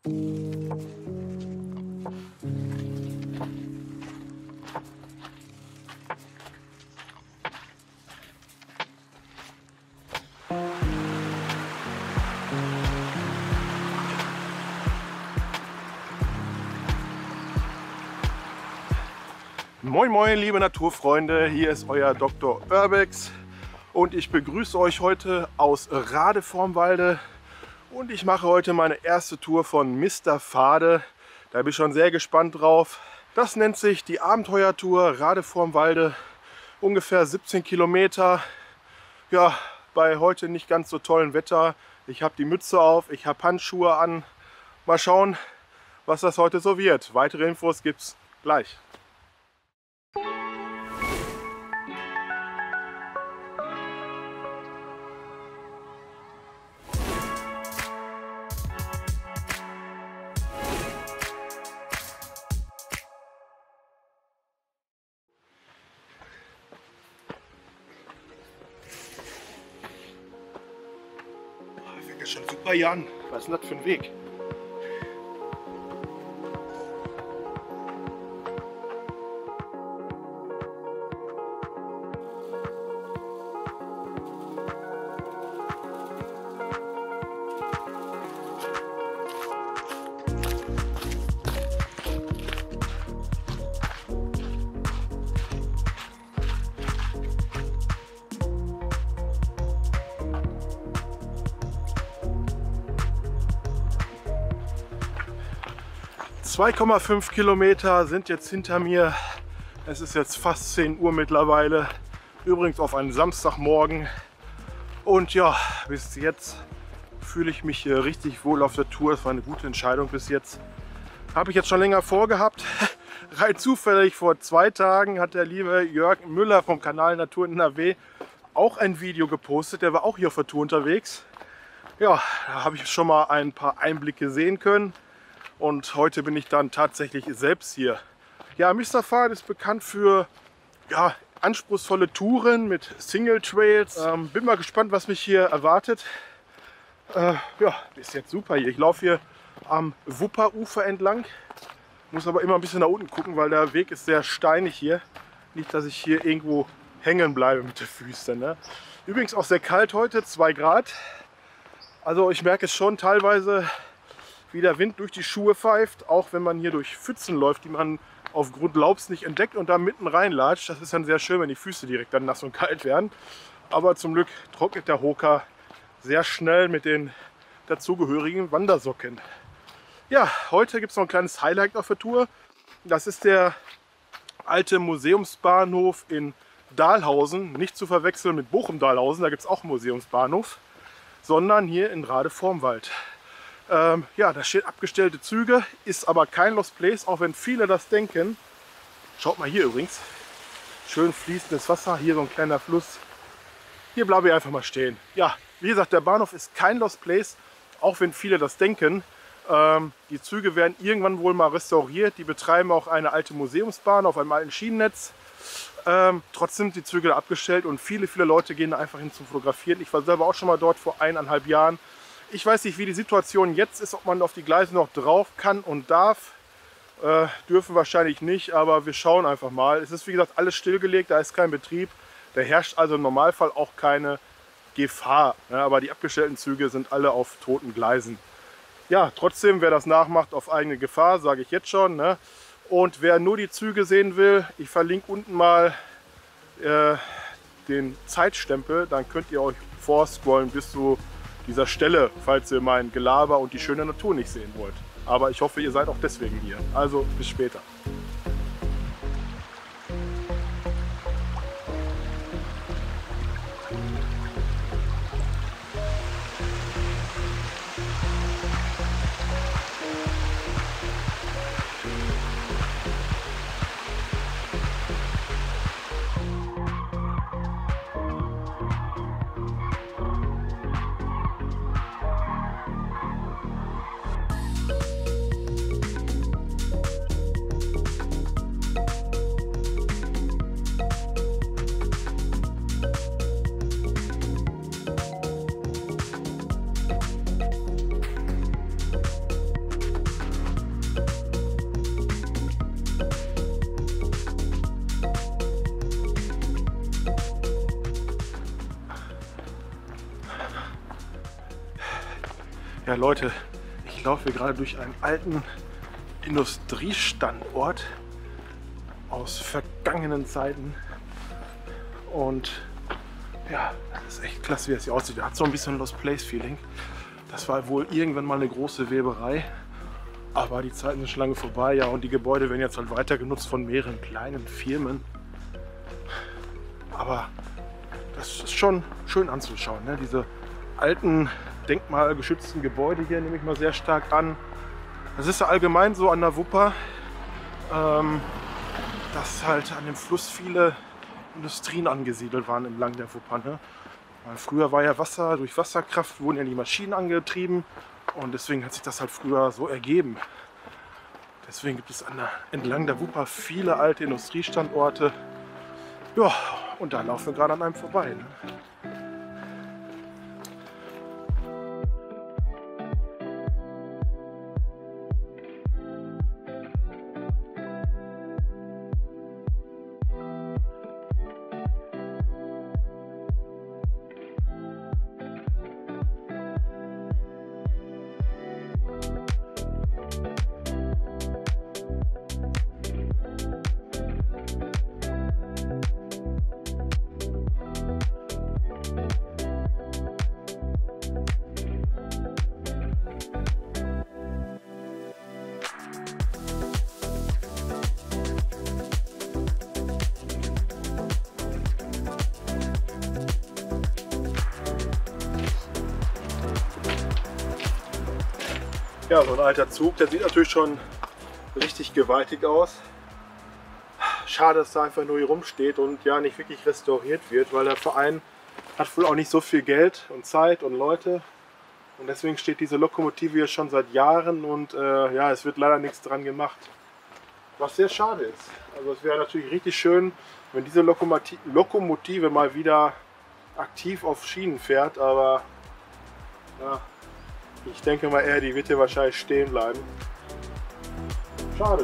Moin moin liebe Naturfreunde, hier ist euer Dr. Urbex und ich begrüße euch heute aus Rade vorm Walde und ich mache heute meine erste Tour von Mr. Pfade. Da bin ich schon sehr gespannt drauf. Das nennt sich die Abenteuertour Rade vorm Walde, ungefähr 17 Kilometer. Ja, bei heute nicht ganz so tollem Wetter. Ich habe die Mütze auf, ich habe Handschuhe an. Mal schauen, was das heute so wird. Weitere Infos gibt's gleich. Fängt ja schon super hier an. Was ist denn das für ein Weg? – 2,5 Kilometer sind jetzt hinter mir. Es ist jetzt fast 10 Uhr mittlerweile. Übrigens auf einen Samstagmorgen. Und ja, bis jetzt fühle ich mich hier richtig wohl auf der Tour. Das war eine gute Entscheidung bis jetzt. Habe ich jetzt schon länger vorgehabt. Rein zufällig vor 2 Tagen hat der liebe Jörg Müller vom Kanal Natur in NRW auch ein Video gepostet. Der war auch hier auf der Tour unterwegs. Ja, da habe ich schon mal ein paar Einblicke sehen können. Und heute bin ich dann tatsächlich selbst hier. Ja, Mr. Pfade ist bekannt für anspruchsvolle Touren mit Single Trails. Bin mal gespannt, was mich hier erwartet. Ist jetzt super hier. Ich laufe hier am Wupperufer entlang. Muss aber immer ein bisschen nach unten gucken, weil der Weg ist sehr steinig hier. Nicht, dass ich hier irgendwo hängen bleibe mit den Füßen. Ne? Übrigens auch sehr kalt heute, 2 Grad. Also ich merke es schon teilweise, wie der Wind durch die Schuhe pfeift, auch wenn man hier durch Pfützen läuft, die man aufgrund Laubs nicht entdeckt und da mitten reinlatscht. Das ist dann sehr schön, wenn die Füße direkt dann nass und kalt werden. Aber zum Glück trocknet der Hoka sehr schnell mit den dazugehörigen Wandersocken. Ja, heute gibt es noch ein kleines Highlight auf der Tour. Das ist der alte Museumsbahnhof in Dahlhausen. Nicht zu verwechseln mit Bochum-Dahlhausen, da gibt es auch einen Museumsbahnhof, sondern hier in Rade vorm Wald. Da stehen abgestellte Züge, ist aber kein Lost Place, auch wenn viele das denken. Schaut mal hier übrigens, schön fließendes Wasser, hier so ein kleiner Fluss. Hier bleibe ich einfach mal stehen. Ja, wie gesagt, der Bahnhof ist kein Lost Place, auch wenn viele das denken. Die Züge werden irgendwann wohl mal restauriert. Die betreiben auch eine alte Museumsbahn auf einem alten Schienennetz. Trotzdem sind die Züge da abgestellt und viele Leute gehen da einfach hin zum Fotografieren. Ich war selber auch schon mal dort vor 1,5 Jahren. Ich weiß nicht, wie die Situation jetzt ist, ob man auf die Gleise noch drauf kann und darf. Dürfen wahrscheinlich nicht, aber wir schauen einfach mal. Es ist wie gesagt alles stillgelegt, da ist kein Betrieb. Da herrscht also im Normalfall auch keine Gefahr. Ja, aber die abgestellten Züge sind alle auf toten Gleisen. Ja, trotzdem, wer das nachmacht, auf eigene Gefahr, sage ich jetzt schon. Ne? Und wer nur die Züge sehen will, ich verlinke unten mal den Zeitstempel. Dann könnt ihr euch vorscrollen bis zu dieser Stelle, falls ihr mein Gelaber und die schöne Natur nicht sehen wollt. Aber ich hoffe, ihr seid auch deswegen hier. Also bis später. Ja Leute, ich laufe hier gerade durch einen alten Industriestandort aus vergangenen Zeiten und ja, das ist echt klasse, wie das hier aussieht. Hat so ein bisschen Lost Place Feeling. Das war wohl irgendwann mal eine große Weberei, aber die Zeiten sind schon lange vorbei, ja, und die Gebäude werden jetzt halt weiter genutzt von mehreren kleinen Firmen. Aber das ist schon schön anzuschauen, ne? Diese alten denkmalgeschützten Gebäude hier nehme ich mal sehr stark an. Das ist ja allgemein so an der Wupper, dass halt an dem Fluss viele Industrien angesiedelt waren entlang der Wupper. Ne? Weil früher war ja Wasser, durch Wasserkraft wurden ja die Maschinen angetrieben und deswegen hat sich das halt früher so ergeben. Deswegen gibt es entlang der Wupper viele alte Industriestandorte. Ja, und da laufen wir gerade an einem vorbei. Ne? Ja, so ein alter Zug, der sieht natürlich schon richtig gewaltig aus. Schade, dass er einfach nur hier rumsteht und ja nicht wirklich restauriert wird, weil der Verein hat wohl auch nicht so viel Geld und Zeit und Leute. Und deswegen steht diese Lokomotive hier schon seit Jahren und ja, es wird leider nichts dran gemacht. Was sehr schade ist. Also es wäre natürlich richtig schön, wenn diese Lokomotive mal wieder aktiv auf Schienen fährt, aber ja, ich denke mal eher, die wird hier wahrscheinlich stehen bleiben. Schade.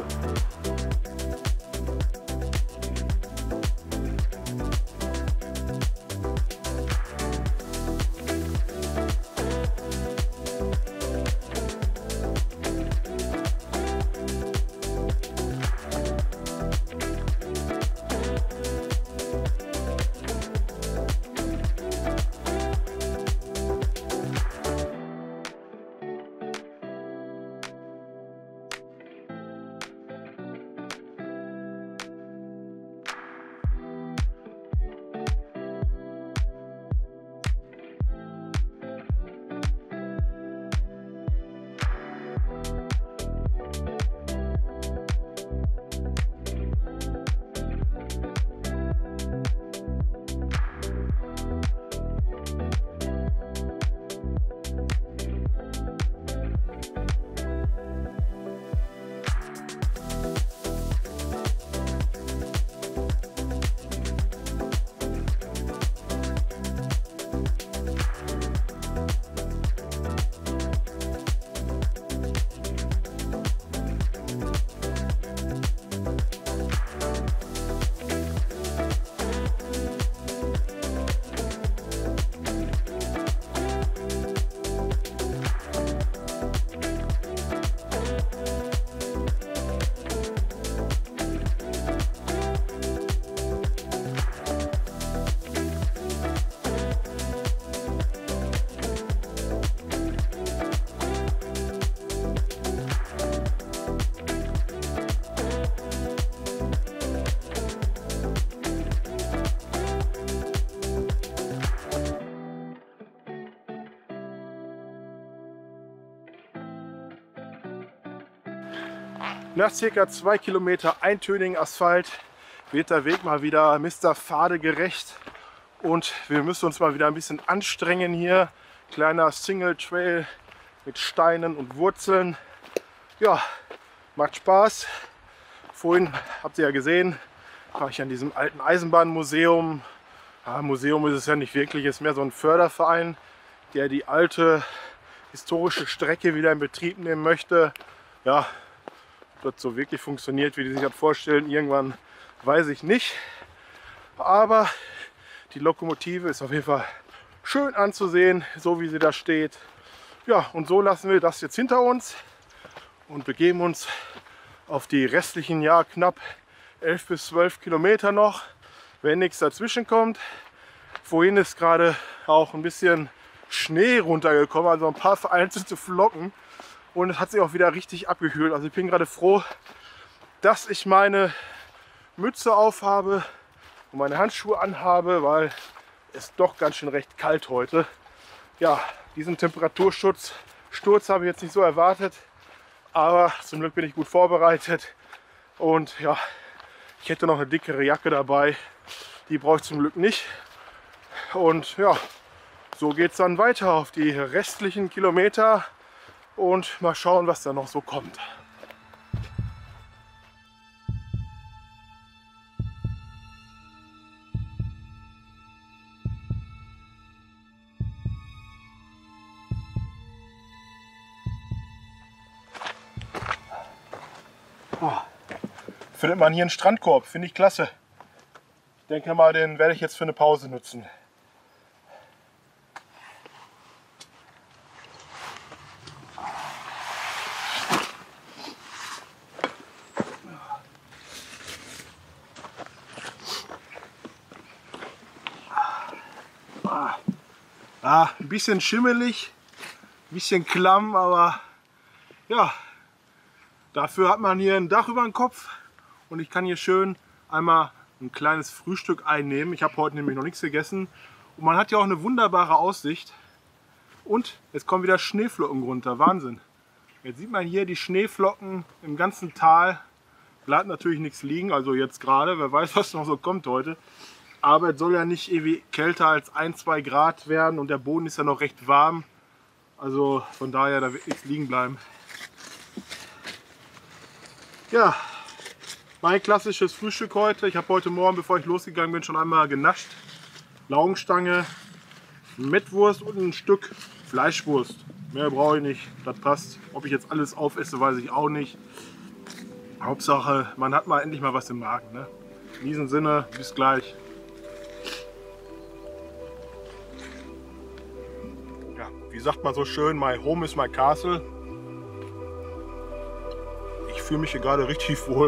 Nach ca. 2 Kilometer eintönigen Asphalt wird der Weg mal wieder Mr. Pfade gerecht und wir müssen uns mal wieder ein bisschen anstrengen hier. Kleiner Single Trail mit Steinen und Wurzeln. Ja, macht Spaß. Vorhin habt ihr ja gesehen, war ich an diesem alten Eisenbahnmuseum. Ja, Museum ist es ja nicht wirklich, es ist mehr so ein Förderverein, der die alte historische Strecke wieder in Betrieb nehmen möchte. Ja, ob das so wirklich funktioniert, wie die sich das vorstellen, irgendwann weiß ich nicht. Aber die Lokomotive ist auf jeden Fall schön anzusehen, so wie sie da steht. Ja, und so lassen wir das jetzt hinter uns und begeben uns auf die restlichen, ja, knapp 11 bis 12 Kilometer noch, wenn nichts dazwischen kommt. Vorhin ist gerade auch ein bisschen Schnee runtergekommen, also ein paar vereinzelte Flocken, und es hat sich auch wieder richtig abgekühlt. Also ich bin gerade froh, dass ich meine Mütze aufhabe und meine Handschuhe anhabe, weil es doch ganz schön recht kalt heute. Ja, diesen Temperatursturz habe ich jetzt nicht so erwartet, aber zum Glück bin ich gut vorbereitet und ja, ich hätte noch eine dickere Jacke dabei, die brauche ich zum Glück nicht. Und ja, so geht es dann weiter auf die restlichen Kilometer und mal schauen, was da noch so kommt. Findet man hier einen Strandkorb, finde ich klasse. Ich denke mal, den werde ich jetzt für eine Pause nutzen. Ein bisschen schimmelig, ein bisschen klamm, aber ja, dafür hat man hier ein Dach über dem Kopf und ich kann hier schön einmal ein kleines Frühstück einnehmen. Ich habe heute nämlich noch nichts gegessen und man hat ja auch eine wunderbare Aussicht und es kommen wieder Schneeflocken runter, Wahnsinn. Jetzt sieht man hier die Schneeflocken im ganzen Tal, bleibt natürlich nichts liegen, also jetzt gerade, wer weiß, was noch so kommt heute. Aber es soll ja nicht ewig kälter als 1-2 Grad werden und der Boden ist ja noch recht warm. Also von daher, da wird nichts liegen bleiben. Ja, mein klassisches Frühstück heute. Ich habe heute Morgen, bevor ich losgegangen bin, schon einmal genascht. Laugenstange, Mettwurst und ein Stück Fleischwurst. Mehr brauche ich nicht, das passt. Ob ich jetzt alles aufesse, weiß ich auch nicht. Hauptsache, man hat mal endlich mal was im Magen. Ne? In diesem Sinne, bis gleich. Wie sagt man so schön, my home is my castle. Ich fühle mich hier gerade richtig wohl.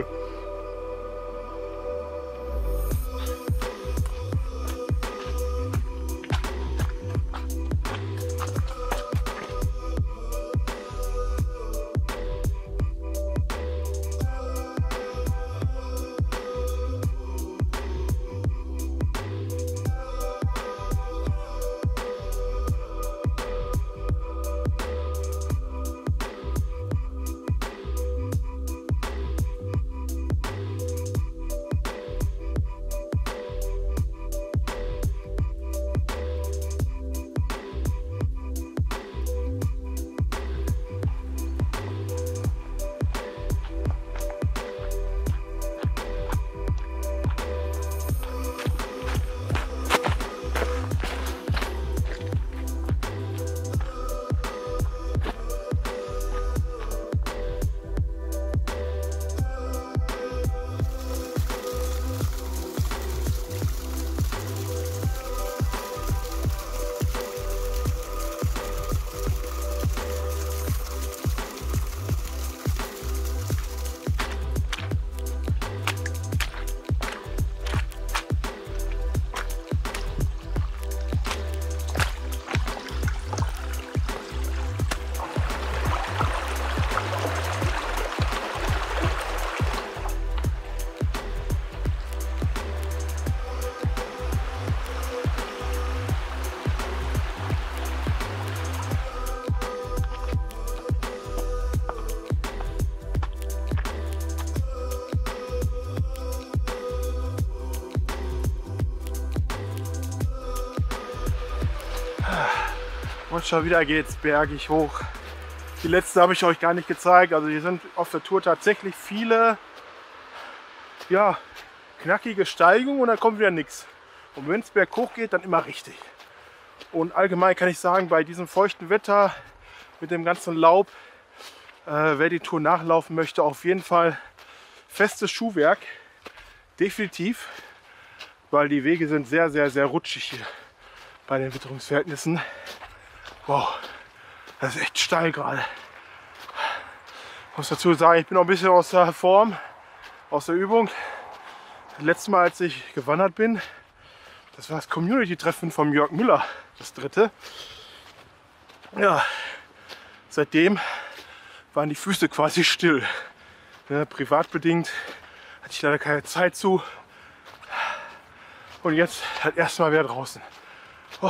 Und schon wieder geht's bergig hoch. Die letzte habe ich euch gar nicht gezeigt. Also hier sind auf der Tour tatsächlich viele, ja, knackige Steigungen und dann kommt wieder nichts. Und wenn es berghoch geht, dann immer richtig. Und allgemein kann ich sagen, bei diesem feuchten Wetter mit dem ganzen Laub, wer die Tour nachlaufen möchte, auf jeden Fall festes Schuhwerk. Definitiv, weil die Wege sind sehr, sehr, sehr rutschig hier bei den Witterungsverhältnissen. Wow, Das ist echt steil gerade. Ich muss dazu sagen, ich bin noch ein bisschen aus der Form, aus der Übung. Das letzte Mal, als ich gewandert bin, das war das Community-Treffen von Jörg Müller, das 3. Ja, seitdem waren die Füße quasi still. Ja, privatbedingt hatte ich leider keine Zeit zu. Und jetzt halt erstmal wieder draußen. Oh.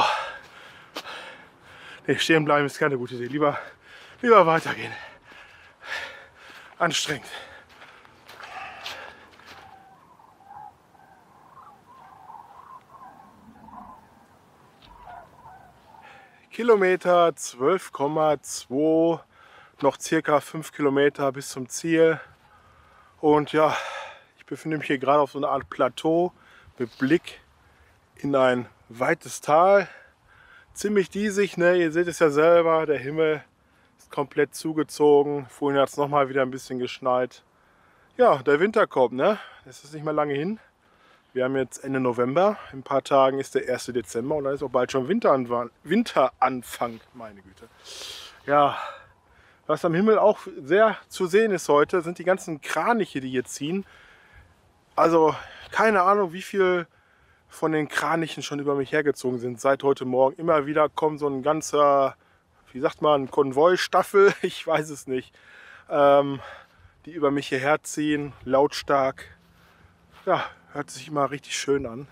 Nee, stehen bleiben ist keine gute Idee. Lieber weitergehen. Anstrengend. Kilometer 12,2, noch circa 5 Kilometer bis zum Ziel. Und ja, ich befinde mich hier gerade auf so einer Art Plateau mit Blick in ein weites Tal. Ziemlich diesig, ne? Ihr seht es ja selber, der Himmel ist komplett zugezogen. Vorhin hat es nochmal wieder ein bisschen geschneit. Ja, der Winter kommt, ne? Es ist nicht mehr lange hin. Wir haben jetzt Ende November, in ein paar Tagen ist der 1. Dezember und dann ist auch bald schon Winteranfang, meine Güte. Ja, was am Himmel auch sehr zu sehen ist heute, sind die ganzen Kraniche, die hier ziehen. Also keine Ahnung, wie viel von den Kranichen schon über mich hergezogen sind seit heute Morgen. Immer wieder kommt so ein ganzer, wie sagt man, Konvoi-Staffel, ich weiß es nicht, die über mich hierher ziehen, lautstark. Ja, hört sich immer richtig schön an.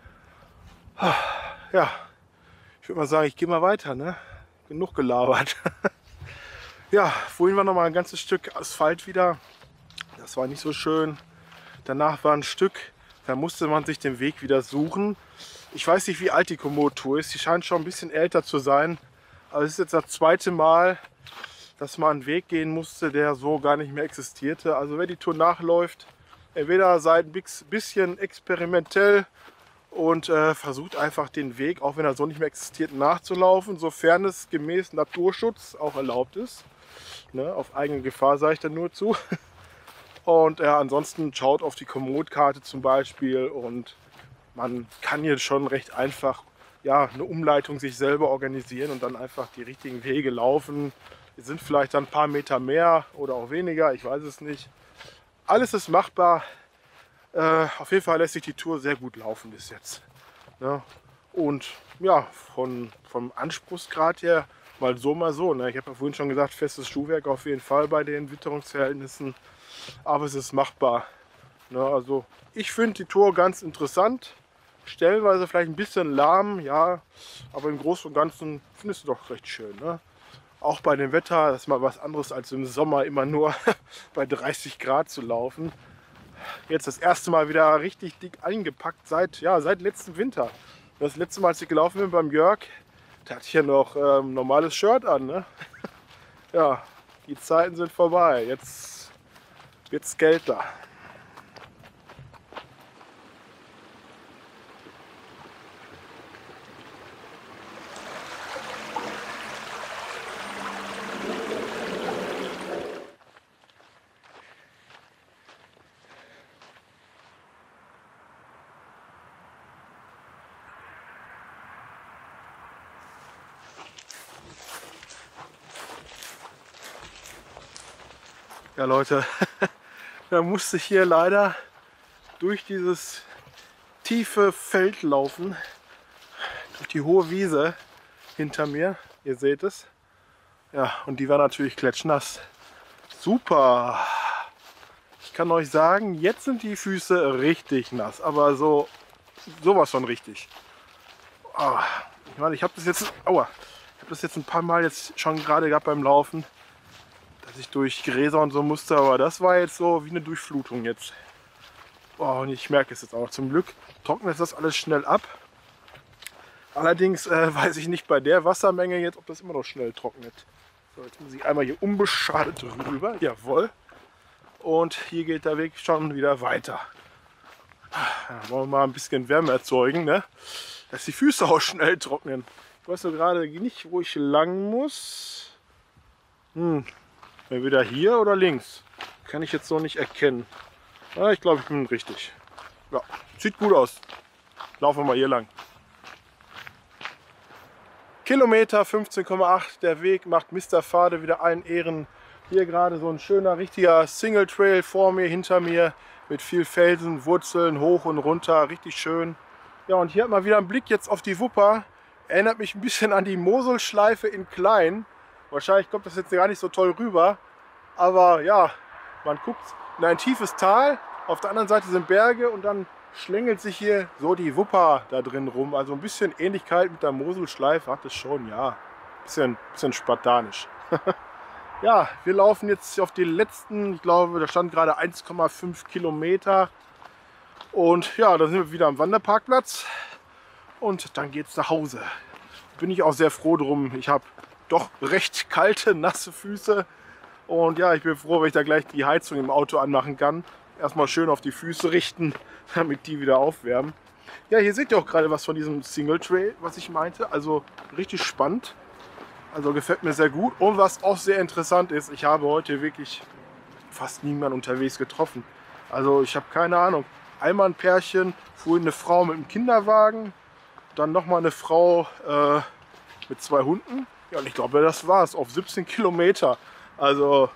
Ja, ich würde mal sagen, ich gehe mal weiter, ne? Genug gelabert. Ja, vorhin war noch mal ein ganzes Stück Asphalt wieder. Das war nicht so schön. Danach war ein Stück, da musste man sich den Weg wieder suchen. Ich weiß nicht, wie alt die Komoot-Tour ist. Die scheint schon ein bisschen älter zu sein. Aber es ist jetzt das 2. Mal, dass man einen Weg gehen musste, der so gar nicht mehr existierte. Also wer die Tour nachläuft, entweder seid ein bisschen experimentell und versucht einfach den Weg, auch wenn er so nicht mehr existiert, nachzulaufen, sofern es gemäß Naturschutz auch erlaubt ist. Ne, auf eigene Gefahr sage ich dann nur zu. Und ansonsten schaut auf die Komoot-Karte zum Beispiel und man kann hier schon recht einfach ja, eine Umleitung sich selber organisieren und dann einfach die richtigen Wege laufen. Es sind vielleicht dann ein paar Meter mehr oder auch weniger, ich weiß es nicht. Alles ist machbar. Auf jeden Fall lässt sich die Tour sehr gut laufen bis jetzt. Ja. Und ja, vom Anspruchsgrad her mal so, mal so. Ne? Ich habe ja vorhin schon gesagt, festes Schuhwerk auf jeden Fall bei den Witterungsverhältnissen. Aber es ist machbar. Ne? Also ich finde die Tour ganz interessant. Stellenweise vielleicht ein bisschen lahm, ja. Aber im Großen und Ganzen findest du doch recht schön. Ne? Auch bei dem Wetter, das ist mal was anderes als im Sommer immer nur bei 30 Grad zu laufen. Jetzt das erste Mal wieder richtig dick eingepackt seit letztem Winter. Das letzte Mal, als ich gelaufen bin beim Jörg, da hatte ich ja noch ein normales Shirt an. Ne? Ja, die Zeiten sind vorbei. Jetzt wird's kälter. Ja Leute, da musste ich hier leider durch dieses tiefe Feld laufen, durch die hohe Wiese hinter mir, ihr seht es. Ja, und die war natürlich klatschnass. Super! Ich kann euch sagen, jetzt sind die Füße richtig nass, aber sowas von richtig. Oh, ich meine, ich habe das jetzt ein paar Mal jetzt schon gerade gehabt beim Laufen, dass ich durch Gräser und so musste, aber das war jetzt so wie eine Durchflutung jetzt. Oh, und ich merke es jetzt auch. Zum Glück trocknet das alles schnell ab. Allerdings weiß ich nicht bei der Wassermenge jetzt, ob das immer noch schnell trocknet. So, jetzt muss ich einmal hier unbeschadet rüber. Jawohl. Und hier geht der Weg schon wieder weiter. Ja, wollen wir mal ein bisschen Wärme erzeugen, ne? Dass die Füße auch schnell trocknen. Ich weiß so gerade nicht, wo ich lang muss. Entweder hier oder links. Kann ich jetzt so nicht erkennen. Ja, ich glaube, ich bin richtig. Ja, sieht gut aus. Laufen wir mal hier lang. Kilometer 15,8. Der Weg macht Mr. Pfade wieder allen Ehren. Hier gerade so ein schöner, richtiger Single Trail vor mir, hinter mir. Mit viel Felsen, Wurzeln, hoch und runter. Richtig schön. Ja, und hier hat man wieder einen Blick jetzt auf die Wupper. Erinnert mich ein bisschen an die Moselschleife in klein. Wahrscheinlich kommt das jetzt gar nicht so toll rüber. Aber ja, man guckt in ein tiefes Tal. Auf der anderen Seite sind Berge und dann schlängelt sich hier so die Wupper da drin rum. Also ein bisschen Ähnlichkeit mit der Moselschleife hat es schon, ja. Bisschen spartanisch. Ja, wir laufen jetzt auf die letzten, ich glaube, da stand gerade 1,5 Kilometer. Und ja, da sind wir wieder am Wanderparkplatz. Und dann geht es nach Hause. Bin ich auch sehr froh drum. Ich habe doch recht kalte, nasse Füße. Und ja, ich bin froh, wenn ich da gleich die Heizung im Auto anmachen kann. Erstmal schön auf die Füße richten, damit die wieder aufwärmen. Ja, hier seht ihr auch gerade was von diesem Single Trail, was ich meinte. Also richtig spannend. Also gefällt mir sehr gut. Und was auch sehr interessant ist, ich habe heute wirklich fast niemanden unterwegs getroffen. Also ich habe keine Ahnung. Einmal ein Pärchen, vorhin eine Frau mit einem Kinderwagen, dann nochmal eine Frau mit 2 Hunden. Ja, und ich glaube, das war es auf 17 Kilometer. Also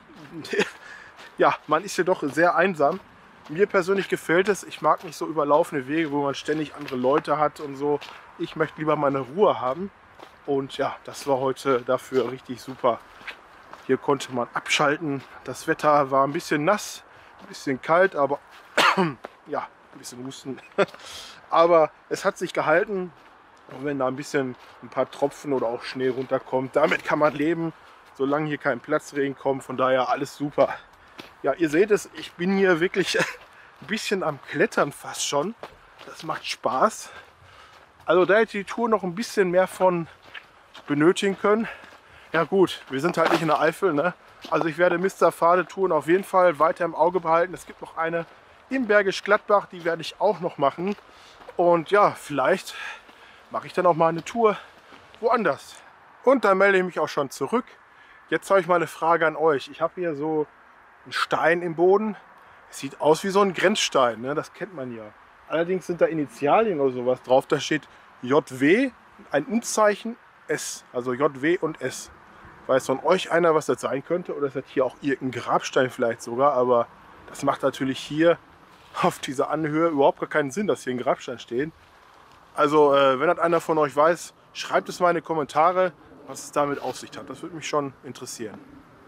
ja, man ist hier doch sehr einsam. Mir persönlich gefällt es. Ich mag nicht so überlaufene Wege, wo man ständig andere Leute hat und so. Ich möchte lieber meine Ruhe haben. Und ja, das war heute dafür richtig super. Hier konnte man abschalten. Das Wetter war ein bisschen nass, ein bisschen kalt, aber ja, ein bisschen husten. Aber es hat sich gehalten. Und wenn da ein paar Tropfen oder auch Schnee runterkommt, damit kann man leben, solange hier kein Platzregen kommt. Von daher alles super. Ja, ihr seht es, ich bin hier wirklich ein bisschen am Klettern fast schon. Das macht Spaß. Also da hätte die Tour noch ein bisschen mehr von benötigen können. Ja gut, wir sind halt nicht in der Eifel, ne? Also ich werde Mr. Pfade Touren auf jeden Fall weiter im Auge behalten. Es gibt noch eine im Bergisch Gladbach, die werde ich auch noch machen. Und ja, vielleicht mache ich dann auch mal eine Tour woanders. Und dann melde ich mich auch schon zurück. Jetzt habe ich mal eine Frage an euch. Ich habe hier so einen Stein im Boden. Es sieht aus wie so ein Grenzstein, ne? Das kennt man ja. Allerdings sind da Initialien oder sowas drauf. Da steht JW, ein Unzeichen S, also JW und S. Weiß von euch einer, was das sein könnte? Oder ist das hier auch irgendein Grabstein vielleicht sogar? Aber das macht natürlich hier auf dieser Anhöhe überhaupt gar keinen Sinn, dass hier ein Grabstein steht. Also wenn das einer von euch weiß, schreibt es mal in die Kommentare, was es damit auf sich hat. Das würde mich schon interessieren.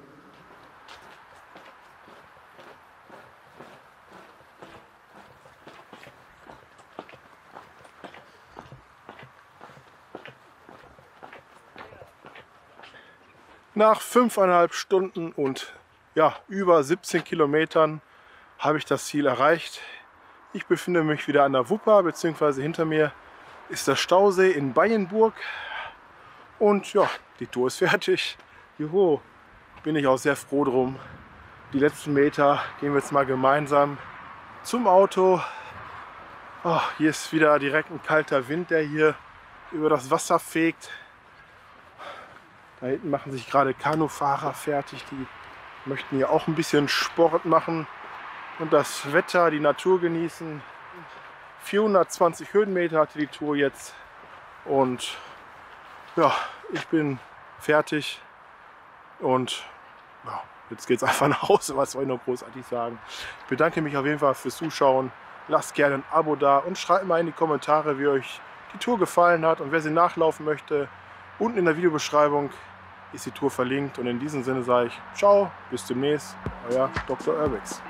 Nach 5,5 Stunden und ja, über 17 Kilometern habe ich das Ziel erreicht. Ich befinde mich wieder an der Wupper, beziehungsweise hinter mir ist der Stausee in Bayenburg. Und ja, die Tour ist fertig. Juhu, bin ich auch sehr froh drum. Die letzten Meter gehen wir jetzt mal gemeinsam zum Auto. Oh, hier ist wieder direkt ein kalter Wind, der hier über das Wasser fegt. Da hinten machen sich gerade Kanufahrer fertig. Die möchten hier auch ein bisschen Sport machen und das Wetter, die Natur genießen. 420 Höhenmeter hatte die Tour jetzt. Und ja, ich bin fertig. Und ja, jetzt geht es einfach nach Hause. Was soll ich noch großartig sagen? Ich bedanke mich auf jeden Fall fürs Zuschauen. Lasst gerne ein Abo da und schreibt mal in die Kommentare, wie euch die Tour gefallen hat. Und wer sie nachlaufen möchte, unten in der Videobeschreibung ist die Tour verlinkt. Und in diesem Sinne sage ich ciao, bis demnächst, euer Dr. Urbix.